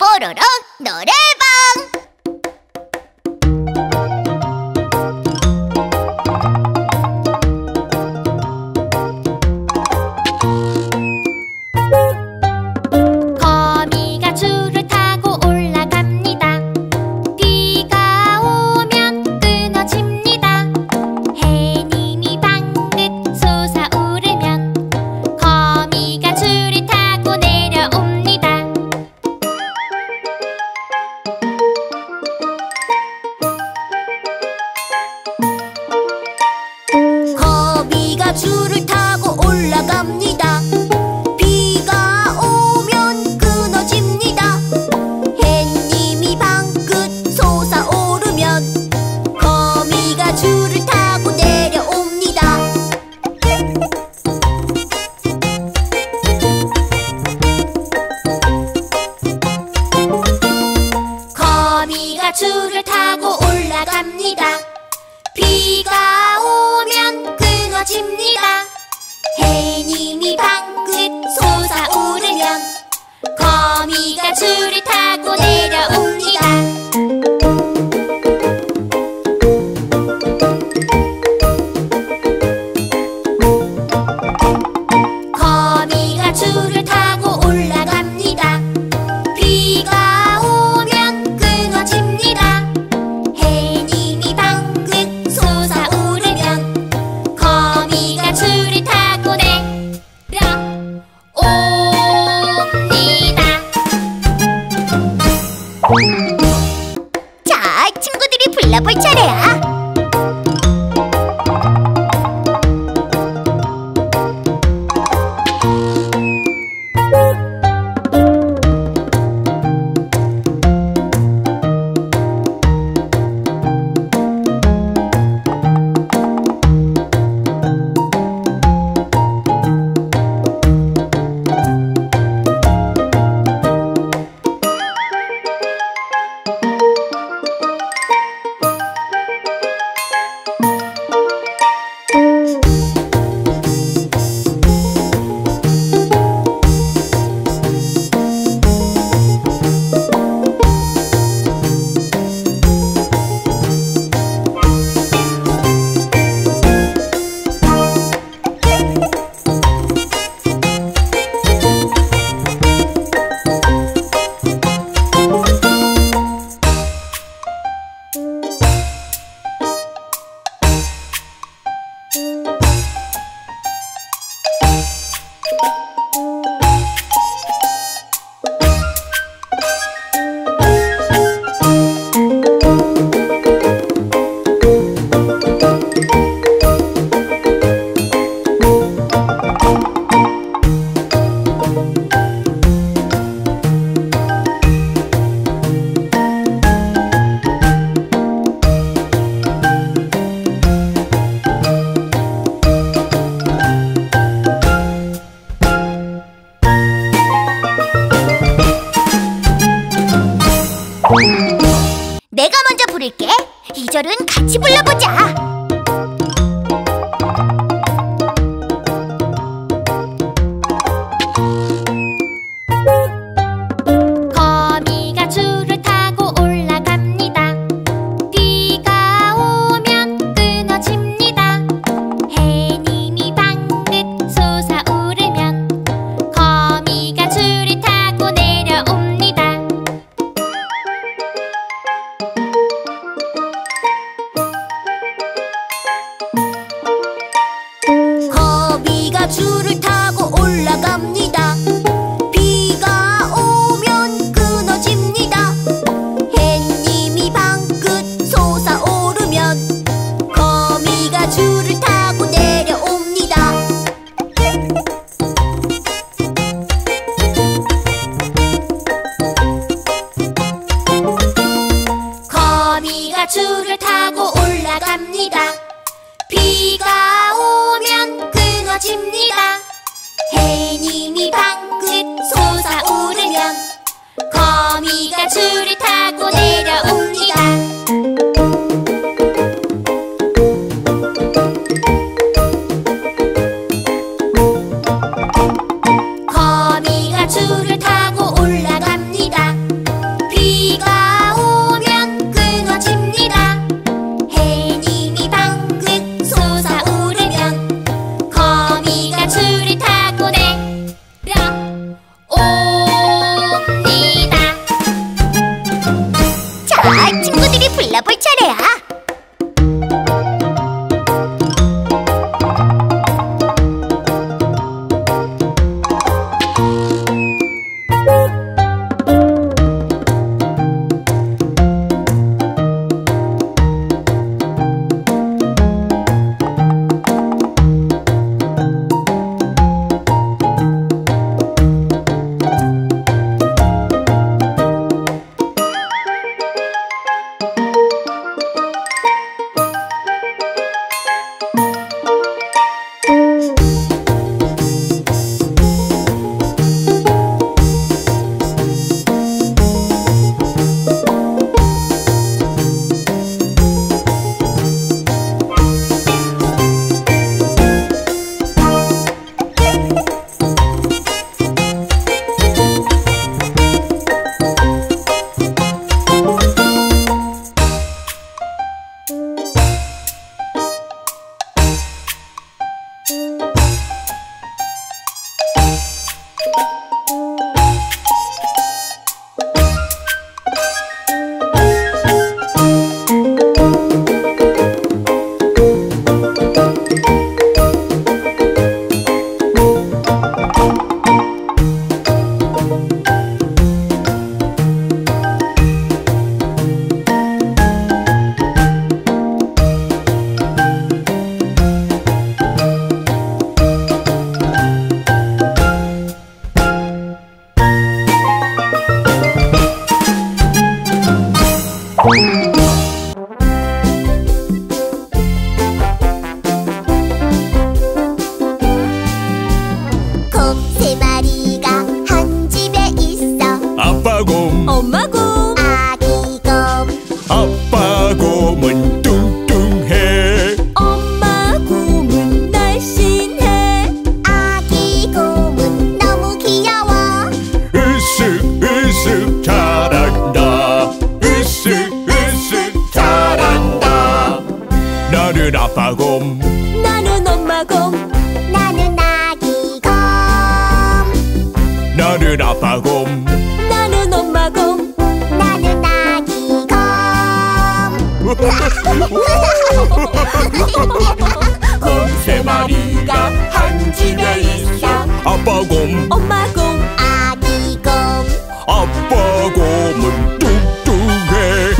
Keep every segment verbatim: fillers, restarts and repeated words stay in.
뽀로로 노래방. 거미가 줄을 타고 올라갑니다. 비가 오면 끊어집니다. 해님이 방긋 솟아오르면 거미가 줄을 타고 내려옵니다. 거미가 줄을 타고 올라갑니다. 비가 오면 끊어집니다. 햇님이 방긋 솟아오르면 거미가 줄을 타고 내려옵니다. 거미가 줄을 타고 올라갑니다. 비가 오면 끊어집니다. 해님이 방긋 솟아오르면 거미가 줄을 타고 내려옵니다. 거미가 줄을 타고 올라갑니다. 비가 오면 끊어집니다. 해님이 방긋 솟아오르면 거미가 줄을 타고 내려옵니다. 자, 친구들이 불러볼 차례야. 내가 먼저 부를게. 이 절은 같이 불러보자. 거미가 줄을 타고 올라갑니다. 비가 오면 끊어집니다. 해님이 방긋 솟아오르면 거미가 줄을 타고 내려옵니다. 거미가 줄을 타고 올라갑니다. 비가 오면 끊어집니다. 햇님이 방긋 솟아오르면 거미가 줄을 타고 내려옵니다. 거미가 줄을 타고 올라갑니다. 비가 오면 끊어집니다. 해님이 방긋 솟아오르면 거미가 줄을 타고 내려옵니다. 거미가 줄을 타고 올라갑니다. 곰 세 마리가 한 집에 있어. 아빠 곰, 엄마 곰, 아기 곰, 아빠 곰은 뚱뚱해. 엄마 곰은 날씬해. 아기 곰은 너무 귀여워. 으쓱 으쓱 잘한다. 으쓱 으쓱 잘한다. 나는 아빠 곰, 나는 엄마 곰, 나는 아기 곰, 나는 아빠 곰. 나는 엄마 곰. 나는 아기 곰. 곰 세 마리가 한 집에 있어. 아빠 곰, 엄마 곰, 아기 곰, 아빠 곰은 뚱뚱해.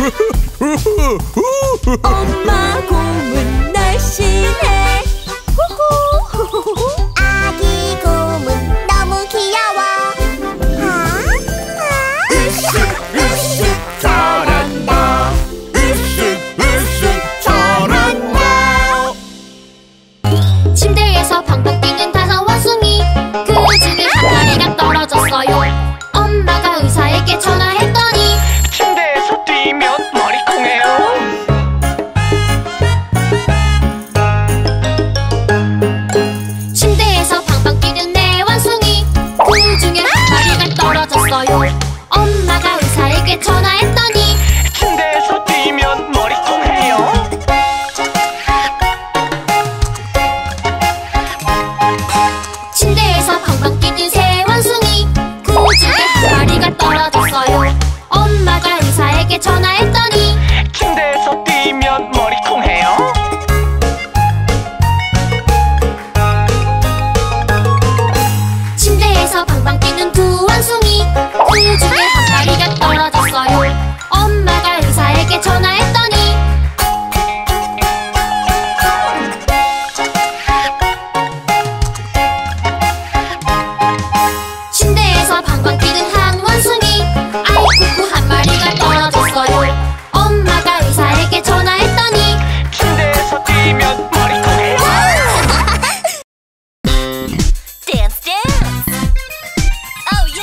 엄마 곰은 날씬해. 후후. 아기 곰은 너무 귀여워. 아? 으쓱 으쓱 잘한다. 으쓱 으쓱 잘한다. 침대에서 팡팡 뛰는 다섯 원숭이, 그 중에 한 마리가 떨어졌어요. 엄마가 의사에게 전화했더니 침대에서 뛰면 머리통해요. 침대에서 팡팡 뛰는 네 원숭이, 그 중에 한 마리가 떨어졌어요. 엄마가 의사에게 전화했더니 침대에서 뛰면 머리통해요. 침대에서 팡팡 뛰는 세 원숭이, 그 중에 한 마리가 떨어졌어요. 엄마가 의사에게 전화했더니 침대에서 뛰면 머리통해요. 침대에서 팡팡 뛰는 두 원숭이, 그 중에 한 마리가 떨어졌어요. 엄마가 의사에게 전화했더니 침대에서 팡팡 뛰는 한 원숭이, 아이쿠쿠 한 마리가 떨어졌어요. 엄마가 의사에게 전화했더니 침대에서 뛰면 머리통해요. 댄스 댄스. 오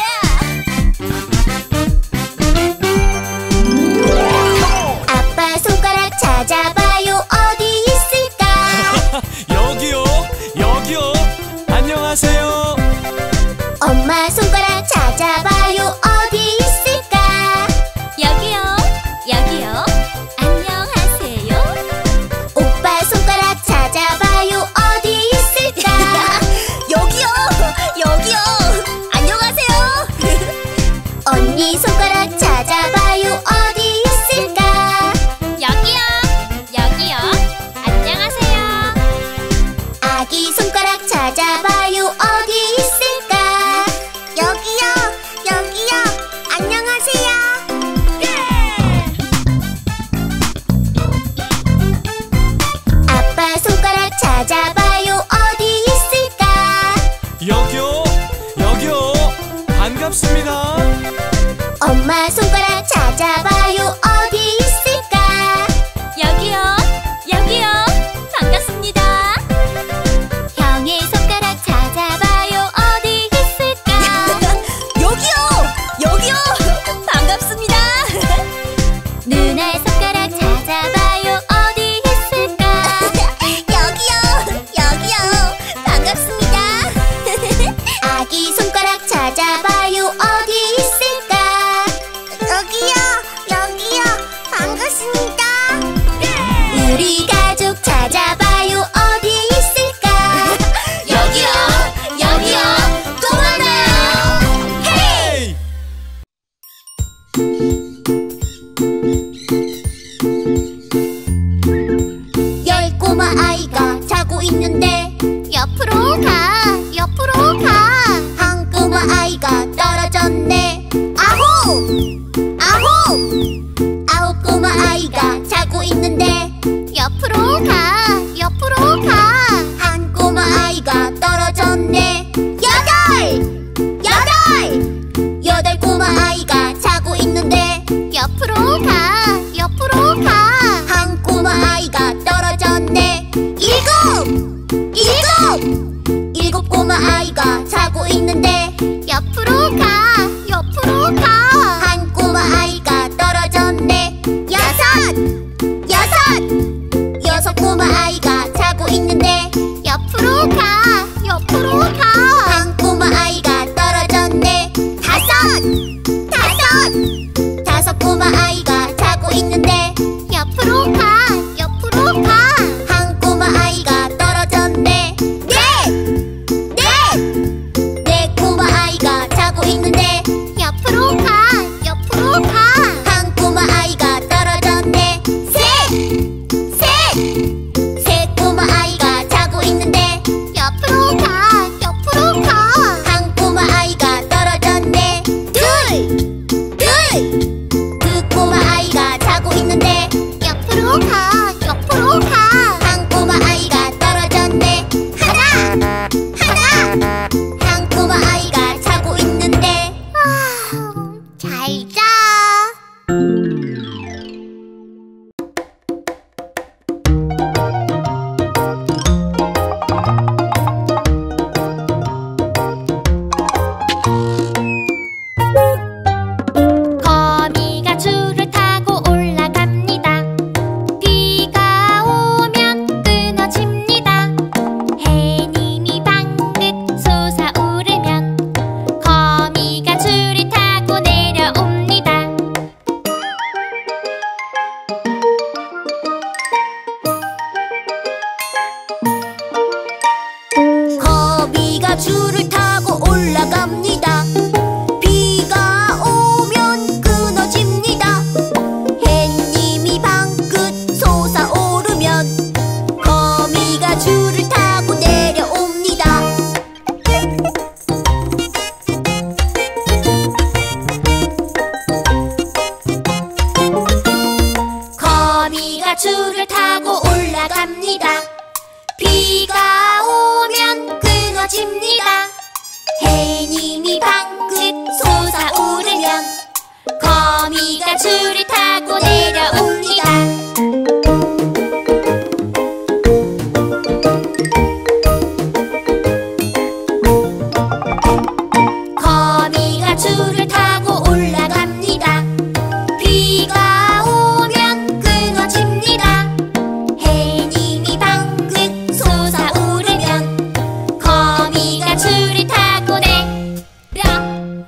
예. 아빠 손가락 찾아봐요. 어디 있을까? 여기요, 여기요. 안녕하세요. 엄마 손가락 찾아봐요. 어디 있을까? 여기요, 여기요. 안녕하세요. 오빠 손가락 찾아봐요. 어디 있을까? 여기요, 여기요. 안녕하세요. 언니 손가락 찾아봐요. 어디 있을까? 여기요, 여기요. 안녕하세요. 아기 손가락 찾아봐요. 어디 있을까? 여기요, 여기요. 안녕하세요. 아빠 손가락 찾아봐요. 어디 있을까? 여기요, 여기요. 반갑습니다. 엄마 손가락 찾아봐요. 어디 있을까? 여기요, 여기요. 반갑습니다. 형의 손가락 찾아봐요. 어디 있을까? 여기요, 여기요. 반갑습니다. 누나의 손가락 찾아봐요. 어디 있을까? 여기요, 여기요. 반갑습니다. 아기 손가락 찾아봐요. 어디 있을까? 여기요, 여기요. 반갑습니다. 우리 가족 찾아봐요. 어디 있을까? 여기요, 여기요. 또 만나요. 헤이! 열 꼬마 아이가 자고 있는데 옆으로 가, 옆으로 가. 한 꼬마 아이가 떨어졌네. 아홉! 아홉! 아홉 꼬마 아이가 자고 있는데 옆으로 가, 옆으로 가. 한 꼬마 아이가 떨어졌네. 여덟! 여덟! 여덟 꼬마 아이가 자고 있는데 옆으로 가, 옆으로 다섯 꼬마 아이가 자고 있는데 옆으로 가, 옆으로 가. 한 꼬마 아이가 떨어졌네. 넷! 넷! 네 꼬마 아이가 자고 있는데 옆으로 가, 옆으로 가. 한 꼬마 아이가 떨어졌네. 셋! 셋! 세 꼬마 아이가 자고 있는데 옆으로 가, 옆으로 가. 한 꼬마 아이가 떨어졌네. 둘! 둘! 두 꼬마 아이가 자고 있는데 옆으로 가, 옆으로 가. 한 꼬마 아이가 떨어졌네. 하나! 하나! 한 꼬마 아이가 자고 있는데 아, 잘 자. 거미가 줄을 타고 올라갑니다. 비가 오면 끊어집니다. 해님이 방긋 솟아오르면 거미가 줄을 타고 내려옵니다. 거미가 줄을 타고 올라갑니다. 비가 오면 끊어집니다. 햇님이 방긋 솟아오르면 거미가 줄을 타고 내려옵니다. 거미가 줄을 타고 올라갑니다. 비가 오면 끊어집니다. 해님이 방긋 솟아오르면 거미가 줄을 타고 내려옵니다. 거미가 줄을 타고 올라갑니다. 비가 오면 끊어집니다. 해님이 방긋 솟아오르면 거미가 줄을 타고 내려옵니다.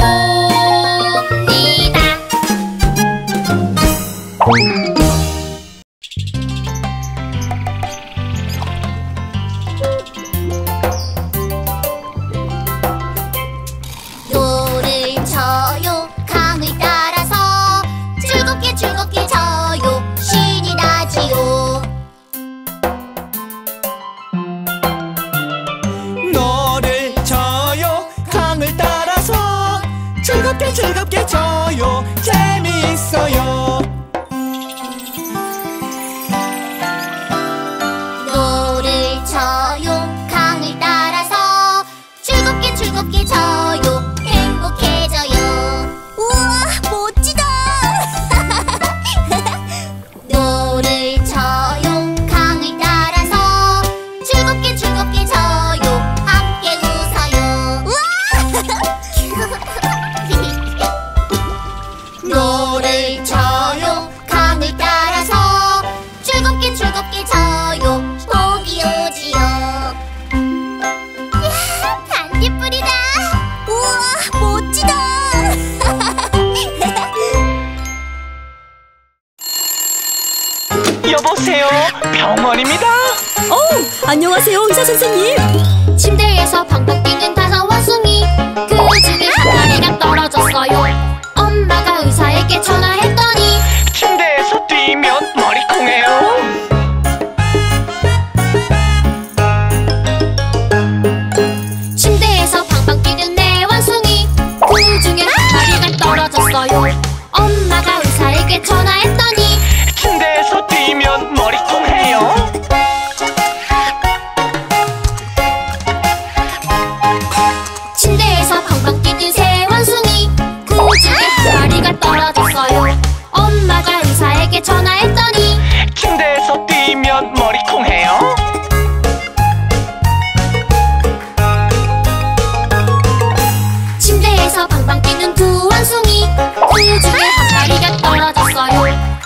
노를 쳐요 강을 따라서 즐겁게 즐겁게 져요 신이 나지요. 노를 저요 강을 따라서 즐겁게 즐겁게 저요 재미있어요. 노를 쳐요 강을 따라서 즐겁게 즐겁게 져요 행복해져요. 우와 멋지다. 노를 쳐요 강을 따라서 즐겁게 즐겁게 져요 함께 웃어요. 노를 쳐요 강을 따라서 즐겁게 즐겁게 져요 복이 오지요. 반딧불이다. 우와 멋지다. 여보세요, 병원입니다. 어, 안녕하세요, 의사 선생님. 침대에서 팡팡 뛰는 다섯 원숭이, 그 중에 한 마리가 떨어졌어요. 엄마가 의사에게 전화했더니 침대에서 뛰면 머리통해요. 침대에서 팡팡 뛰는 네 원숭이, 그 중에 한 마리가 떨어졌어요. 엄마가 의사에게 전화했더니 침대에서 뛰면 머리통해요. 침대에서 팡팡 뛰는 세 원숭이, 그 중에 한 마리가 떨어졌어요. 엄마가 의사에게 전화했더니 침대에서 뛰면 머리통해요. 침대에서 팡팡 뛰는 두 원숭이, 그 중에 한 마리가 떨어졌어요.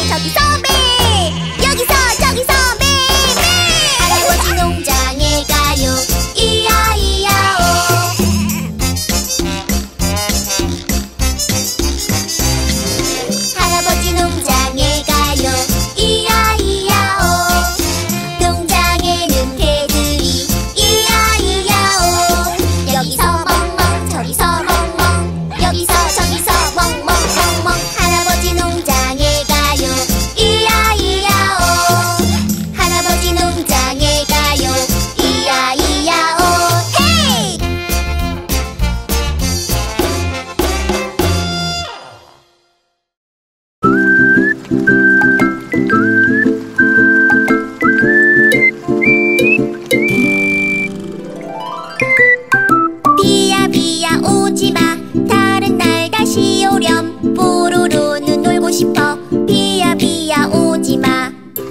저기서 배 여기서 저기서 매매 할아버지 농장에 가요 이야이야오 할아버지 농장에 가요 이야이야오 농장에는 개들이 이야이야오 여기서 멍멍 저기서 멍멍 여기서 저기서 멍멍멍멍 할아버지 농장에 가요 이야이야오 할아버지 농장에 가요 이야이야오 헤이 비야 비야 오지마 다른 날 다시 오렴 뽀로로는 놀고 싶어 비야 비야 오지마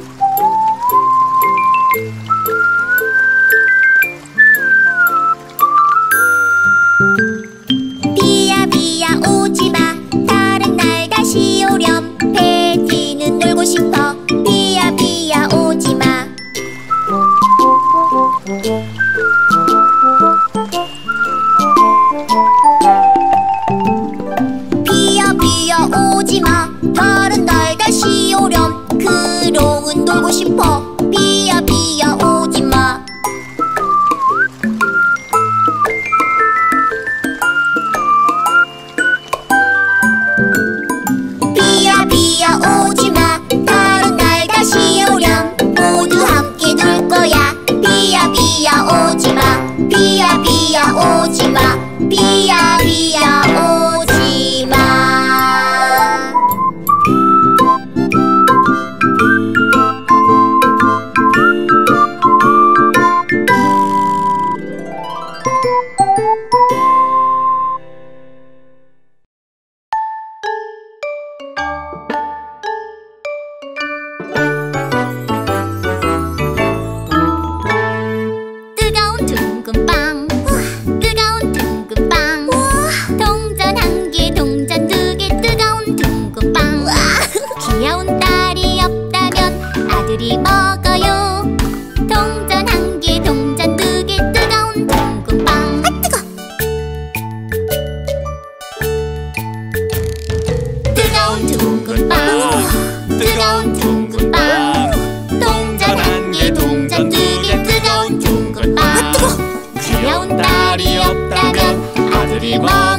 비야 비야 오지마 다른 날 다시 오렴 패티는 놀고 싶어 비야 비야 오지마 비야 비야 오지마 다른 날 다시 오렴 크롱은 놀고 싶어 비야 비야 오지마 비야 비야 오지마 다른 날 다시 오렴 모두 함께 놀 거야 비야 비야 오지마 비야 비야 오지마 비야 비야 오지마 뜨거운 둥근 빵 뜨거운 둥근 빵 동전 한 개 동전 두 개 뜨거운 둥근 빵 귀여운 딸이 없다면 아들이 먹어요 동전 한 개 동전 두 개 뜨거운 둥근 빵 아 뜨거 뜨거운 둥근 빵 뜨거운 둥근 빵 동전 한 개 동전 두 개 뜨거운 둥근 빵 귀여운 딸이 없다면 아들이 먹어요